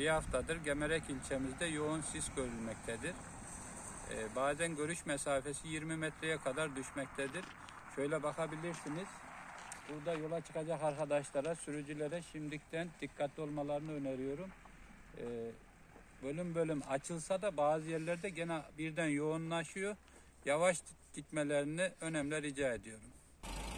Bir haftadır Gemerek ilçemizde yoğun sis görülmektedir. Bazen görüş mesafesi 20 metreye kadar düşmektedir. Şöyle bakabilirsiniz. Burada yola çıkacak arkadaşlara, sürücülere şimdiden dikkatli olmalarını öneriyorum. Bölüm bölüm açılsa da bazı yerlerde gene birden yoğunlaşıyor. Yavaş gitmelerini önemli rica ediyorum.